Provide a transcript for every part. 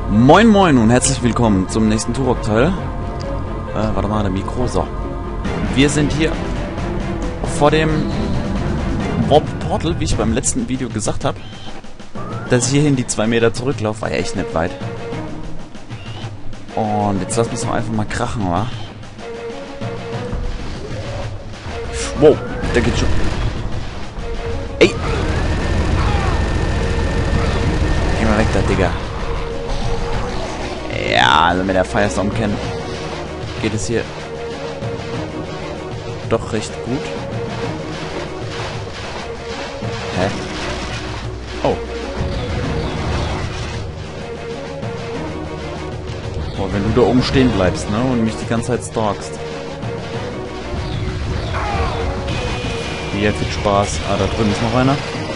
Moin moin und herzlich willkommen zum nächsten Turok-Teil. Warte mal, der Mikro. So. Wir sind hier vor dem Warp Portal, wie ich beim letzten Video gesagt habe. Dass ich hierhin die 2 Meter zurücklaufe, war ja echt nicht weit. Und jetzt lassen wir es doch einfach mal krachen, wa? Wow, der geht schon. Ey! Geh mal weg da, Digga. Ja, also mit der Firestorm kennen geht es hier doch recht gut. Hä? Oh. Oh, wenn du da oben stehen bleibst, ne, und mich die ganze Zeit stalkst. Hier, viel Spaß. Ah, da drüben ist noch einer.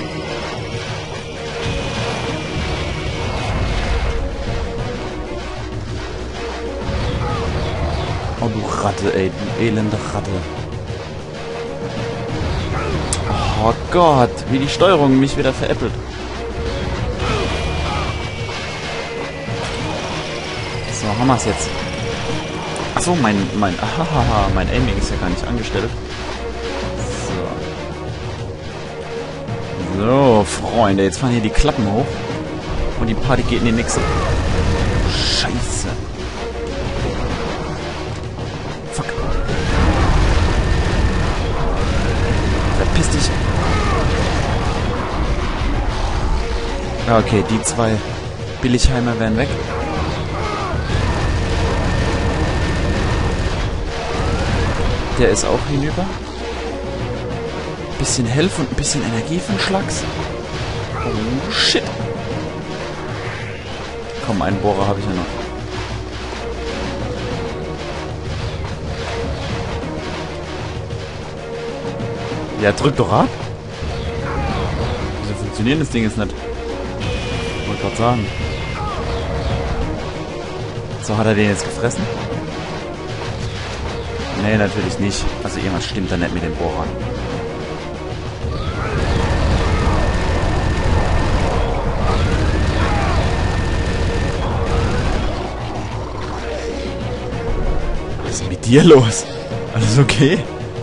Oh, du Ratte, ey, du elende Ratte. Oh Gott, wie die Steuerung mich wieder veräppelt. So, haben wir es jetzt. Achso, mein Aiming ist ja gar nicht angestellt. So. So, Freunde, jetzt fahren hier die Klappen hoch. Und die Party geht in die nächste. Scheiße. Fuck. Verpiss dich. Okay, die 2 Billigheimer werden weg. Der ist auch hinüber. Bisschen Health und ein bisschen Energie von Schlags. Oh, shit. Komm, einen Bohrer habe ich ja noch. Ja, drück doch ab. Wieso funktioniert das Ding jetzt nicht? Ich wollte gerade sagen. So, hat er den jetzt gefressen? Nee, natürlich nicht. Also irgendwas stimmt da nicht mit dem Bohrer. Was ist mit dir los? Alles okay?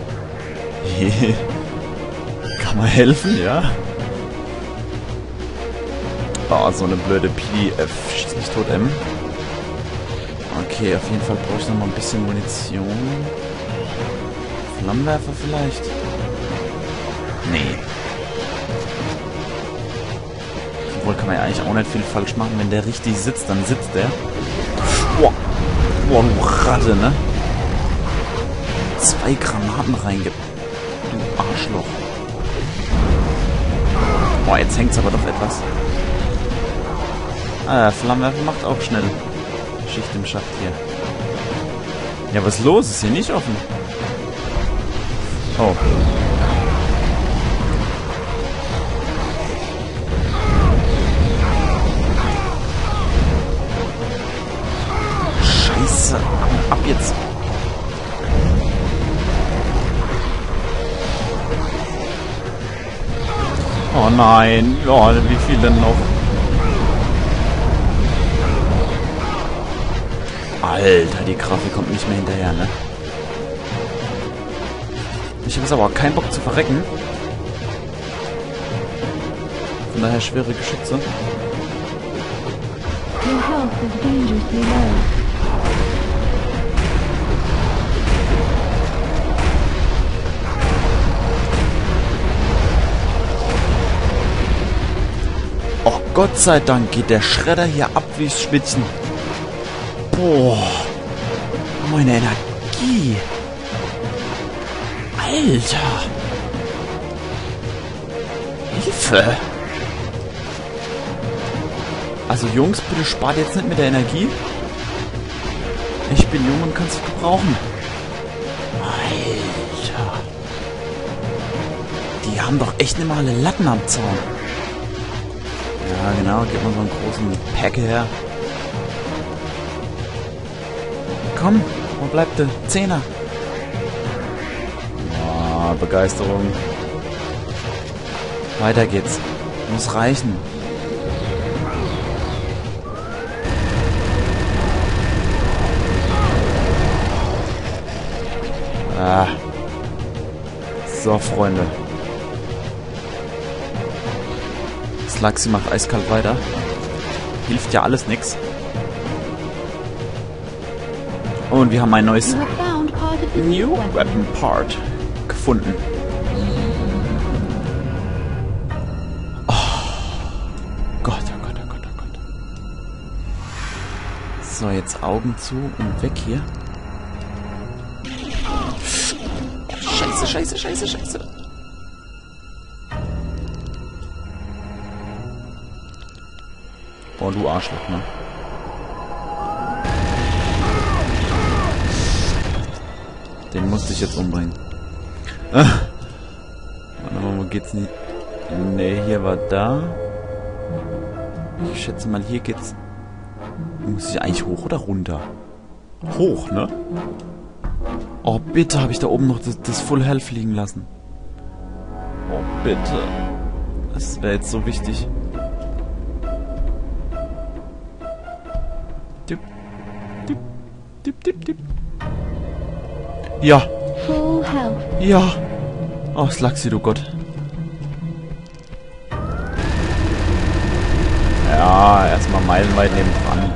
Kann man helfen, ja? Oh, so eine blöde PDF. Schieß mich tot, M. Okay, auf jeden Fall brauche ich noch mal ein bisschen Munition. Flammenwerfer vielleicht? Nee. Obwohl kann man ja eigentlich auch nicht viel falsch machen. Wenn der richtig sitzt, dann sitzt der. Boah, boah, du Ratte, ne? 2 Granaten reingibt. Du Arschloch. Boah, jetzt hängt's aber doch etwas. Ah, Flammenwerfer macht auch schnell Schicht im Schacht hier. Ja, was ist los? Ist hier nicht offen. Oh. Scheiße. Ab jetzt. Oh nein. Oh, wie viel denn noch? Alter, die Grafik kommt nicht mehr hinterher, ne? Ich habe jetzt aber auch keinen Bock zu verrecken. Von daher schwere Geschütze. Your health is dangerously low. Oh, Gott sei Dank geht der Schredder hier ab wie Spitzen. Boah, meine Energie. Alter. Hilfe. Also Jungs, bitte spart jetzt nicht mit der Energie. Ich bin jung und kann es gebrauchen. Alter. Die haben doch echt nicht mal alle Latten am Zaun. Ja, genau, gib mal so einen großen Pack her. Komm, wo bleibt der? 10er. Oh, Begeisterung. Weiter geht's. Muss reichen. So, Freunde. Slaxi macht eiskalt weiter. Hilft ja alles nix. Und wir haben ein neues You have found part of the New Weapon Part gefunden. Oh Gott, oh Gott, oh Gott, oh Gott. So, jetzt Augen zu und weg hier. Scheiße, scheiße, scheiße, scheiße. Oh, du Arschloch, ne? Den musste ich jetzt umbringen. Warte mal, wo geht's nicht? Ne, hier war da. Ich schätze mal, hier geht's... Muss ich eigentlich hoch oder runter? Hoch, ne? Oh, bitte habe ich da oben noch das Full Health liegen lassen. Oh, bitte. Das wäre jetzt so wichtig. Dip, dip, dip, dip, dip. Ja. full health. Ja. Oh, Slaxi, du Gott. Ja, erstmal meilenweit nebendran.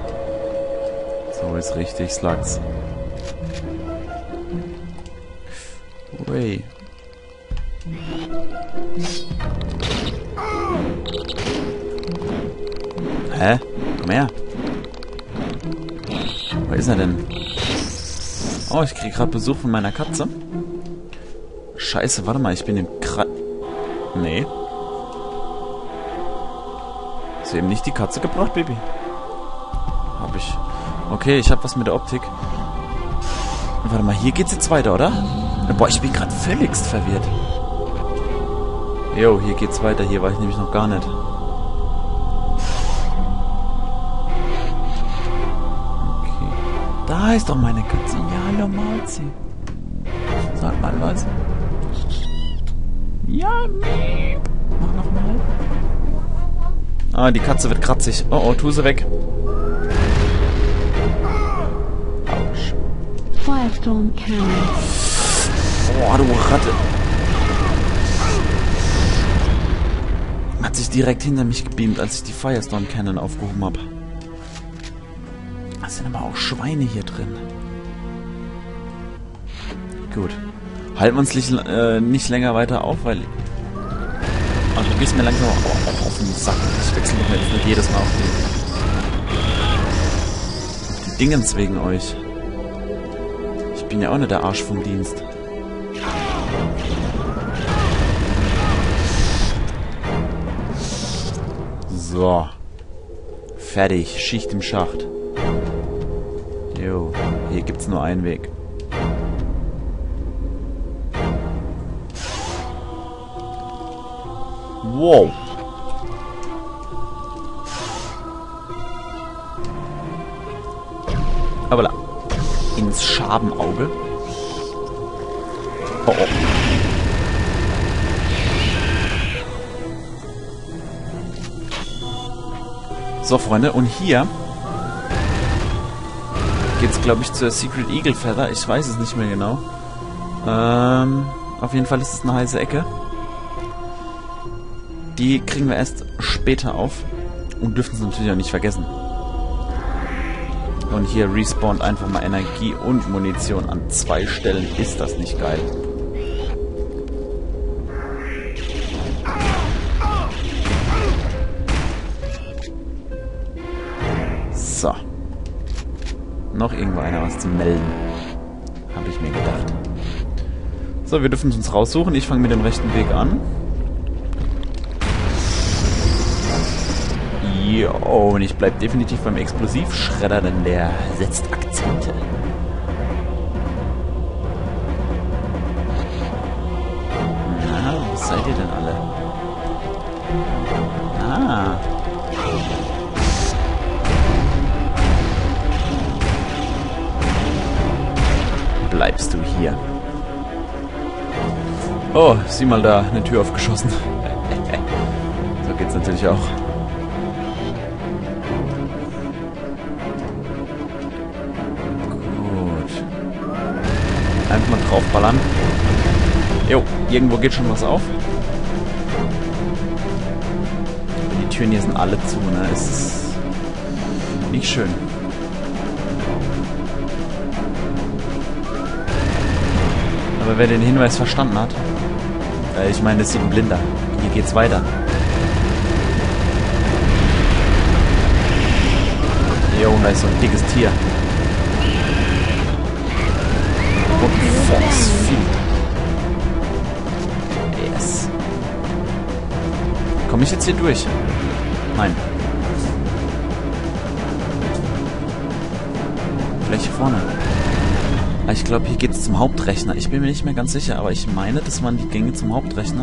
So ist richtig, Slax. Ui. Hä? Komm her. Wo ist er denn? Oh, ich krieg gerade Besuch von meiner Katze. Scheiße, warte mal, ich bin im Nee. Hast du eben nicht die Katze gebracht, Baby? Hab ich. Okay, ich hab was mit der Optik. Warte mal, hier geht's jetzt weiter, oder? Boah, ich bin gerade völligst verwirrt. Jo, hier geht's weiter. Hier war ich nämlich noch gar nicht. Okay. Da ist doch meine Katze. Ja, hallo, Mauzi. Sag mal was. Ja, mach nochmal. Ah, die Katze wird kratzig. Oh, oh, tu sie weg. Autsch. Firestorm Cannon. Oh, du Ratte. Hat sich direkt hinter mich gebeamt, als ich die Firestorm Cannon aufgehoben habe. Da sind aber auch Schweine hier drin. Gut. Halten wir uns nicht länger weiter auf, weil... Oh, du gehst mir langsam auch auf den Sack. Ich wechsle doch jetzt nicht jedes Mal auf die Dingens wegen euch. Ich bin ja auch nicht der Arsch vom Dienst. So. Fertig. Schicht im Schacht. Jo. Hier gibt's nur einen Weg. Wow. Aber da. Ins Schabenauge. Oh, oh. So, Freunde, und hier geht's, glaube ich, zur Secret Eagle Feather. Ich weiß es nicht mehr genau. Auf jeden Fall ist es eine heiße Ecke. Die kriegen wir erst später auf und dürfen es natürlich auch nicht vergessen. Und hier respawnt einfach mal Energie und Munition an 2 Stellen. Ist das nicht geil? So. Noch irgendwo einer was zu melden. Habe ich mir gedacht. So, wir dürfen es uns raussuchen. Ich fange mit dem rechten Weg an. Jo, und ich bleib definitiv beim Explosivschredder, denn der setzt Akzente. Na, wo seid ihr denn alle? Ah. Bleibst du hier? Oh, sieh mal da, eine Tür aufgeschossen. So geht's natürlich auch. Einfach mal draufballern. Jo, irgendwo geht schon was auf. Die Türen hier sind alle zu, ne? Es ist nicht schön. Aber wer den Hinweis verstanden hat, ich meine, das sieht ein Blinder. Hier geht's weiter. Jo, da ist so ein dickes Tier. Und Force Feed. Yes. Komme ich jetzt hier durch? Nein. Vielleicht hier vorne. Ich glaube, hier geht es zum Hauptrechner. Ich bin mir nicht mehr ganz sicher, aber ich meine, das waren die Gänge zum Hauptrechner.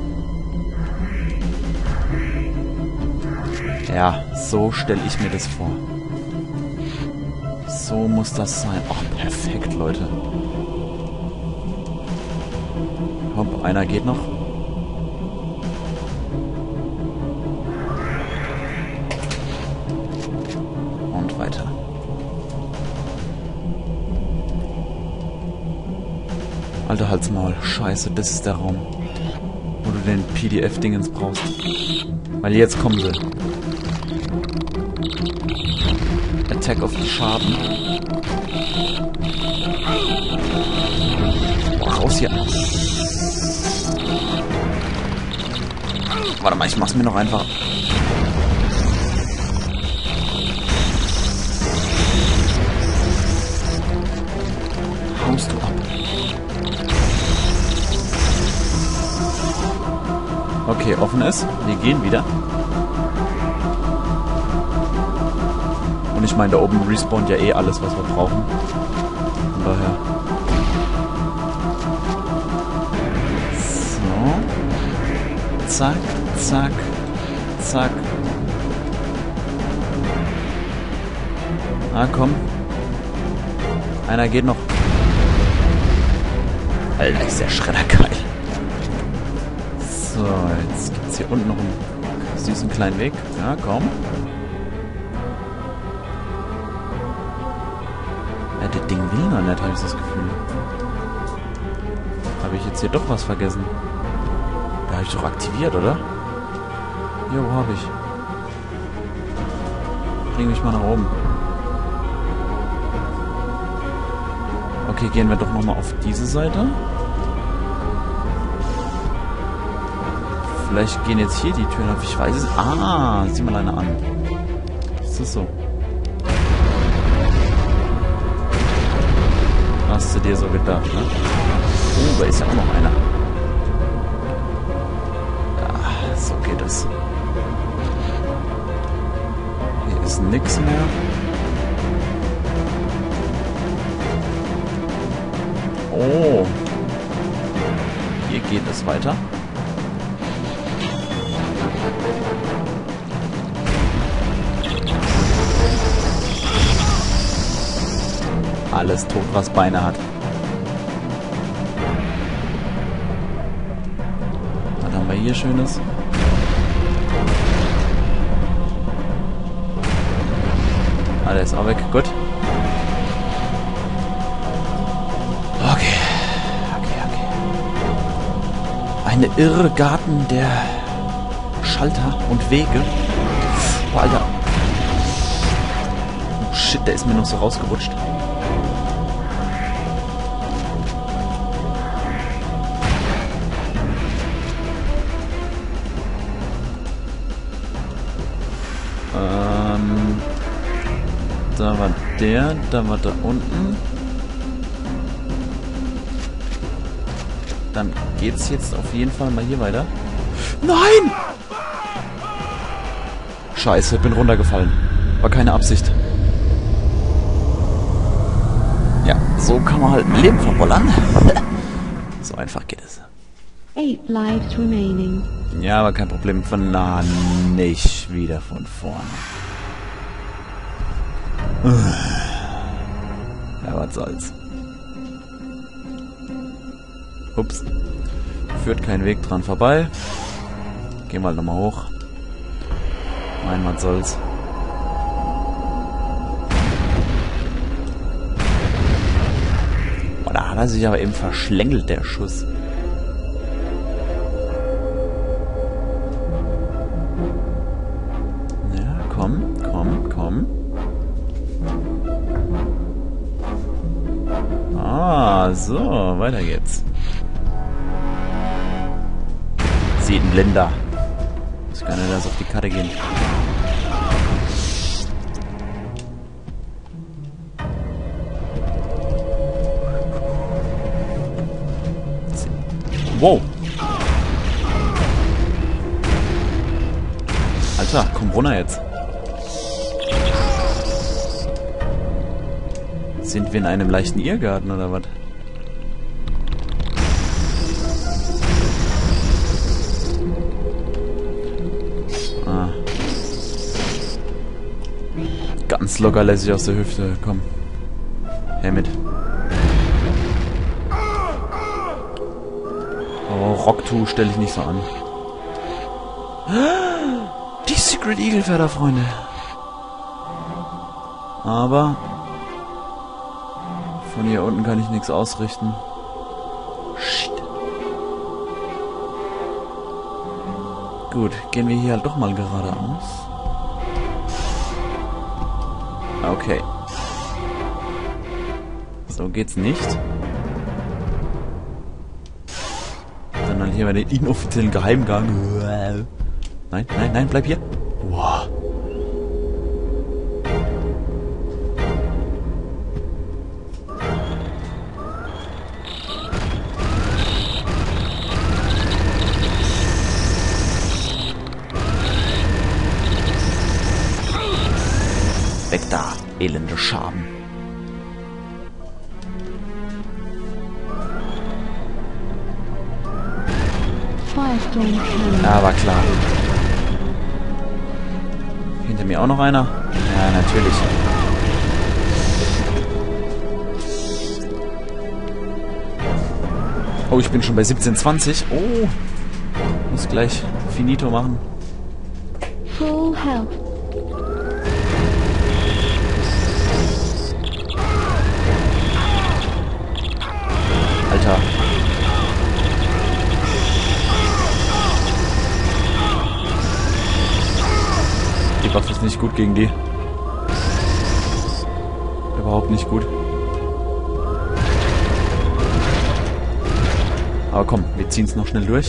Ja, so stelle ich mir das vor. So muss das sein. Oh, perfekt, Leute. Hopp, einer geht noch. Und weiter. Alter, halt's Maul. Scheiße, das ist der Raum, wo du den PDF-Dingens brauchst. Weil jetzt kommen sie. Attack of the Schaden. Boah, raus hier. Warte mal, ich mach's mir noch einfach. Haust du ab. Okay, offen ist. Wir gehen wieder. Und ich meine, da oben respawnt ja eh alles, was wir brauchen. Von daher. So. Zack, zack, zack. Ah, komm. Einer geht noch. Alter, ist der Schredder geil. So, jetzt gibt es hier unten noch einen süßen kleinen Weg. Ja, komm. Ja, das Ding will noch nicht, habe ich das Gefühl. Habe ich jetzt hier doch was vergessen? Da habe ich doch aktiviert, oder? Jo, habe ich. Bring mich mal nach oben. Okay, gehen wir doch nochmal auf diese Seite. Vielleicht gehen jetzt hier die Türen auf. Ich weiß es. Ah, sieh mal eine an. Ist das so? Hast du dir so gedacht, ne? Oh, da ist ja auch noch einer. Ja, so geht es. Hier ist nichts mehr. Oh. Hier geht es weiter. Alles tot, was Beine hat. Was haben wir hier Schönes? Ah, der ist auch weg. Gut. Okay. Eine Irrgarten der Schalter und Wege. Oh, Alter. Oh, shit, der ist mir noch so rausgerutscht. Da war der, da war da unten. Dann geht's jetzt auf jeden Fall mal hier weiter. Nein! Scheiße, bin runtergefallen. War keine Absicht. Ja, so kann man halt ein Leben verbollern. So einfach geht es. 8 lives remaining. Ja, aber kein Problem. Na, nicht wieder von vorne. Ja, was soll's. Ups. Führt kein Weg dran vorbei. Gehen wir halt nochmal hoch. Nein, was soll's. Boah, da hat er sich aber eben verschlängelt, der Schuss. So, weiter geht's. Sieht ein Blinder. Ich kann ja das auf die Karte gehen. Wow. Alter, komm runter jetzt. Sind wir in einem leichten Irrgarten oder was? Ah. Ganz locker lässig aus der Hüfte. Komm. Her mit. Oh, Rocktu stelle ich nicht so an. Die Secret Eagle Feather, Freunde. Aber von hier unten kann ich nichts ausrichten. Shit. Gut, gehen wir hier halt doch mal geradeaus. Okay. So geht's nicht. Dann halt hier bei den inoffiziellen Geheimgang. Nein, nein, nein, bleib hier. Wow. Weg da, elende Schaben. Firestorm cannon. Ja, war klar. Hinter mir auch noch einer? Ja, natürlich. Oh, ich bin schon bei 17:20. Oh. Muss gleich Finito machen. Full health. Alter. Die Waffe ist nicht gut gegen die. Überhaupt nicht gut. Aber komm, wir ziehen es noch schnell durch.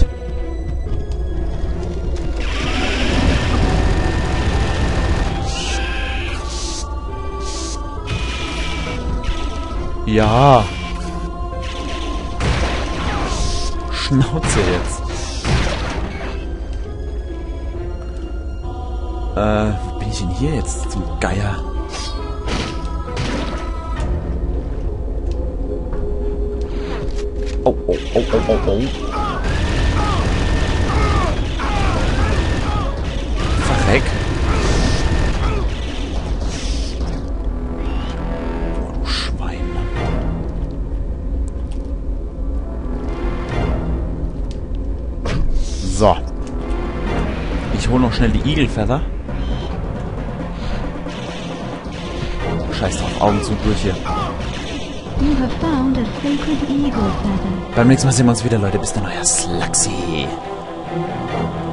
Ja. Schnauze jetzt. Wo bin ich denn hier jetzt zum Geier? Oh, oh, oh, oh, oh, oh. Verreck. Oh, du Schwein. So. Ich hole noch schnell die Eagle Feather. Scheiß drauf, Augen zu, durch hier. You have found a sacred eagle feather. Beim nächsten Mal sehen wir uns wieder, Leute. Bis dann, euer Sluxy.